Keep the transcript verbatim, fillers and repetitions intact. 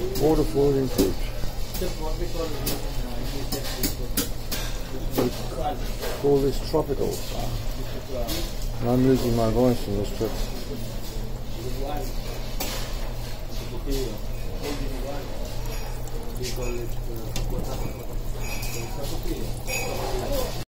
Water floating fruit. We call this tropical. And I'm losing my voice in this trip.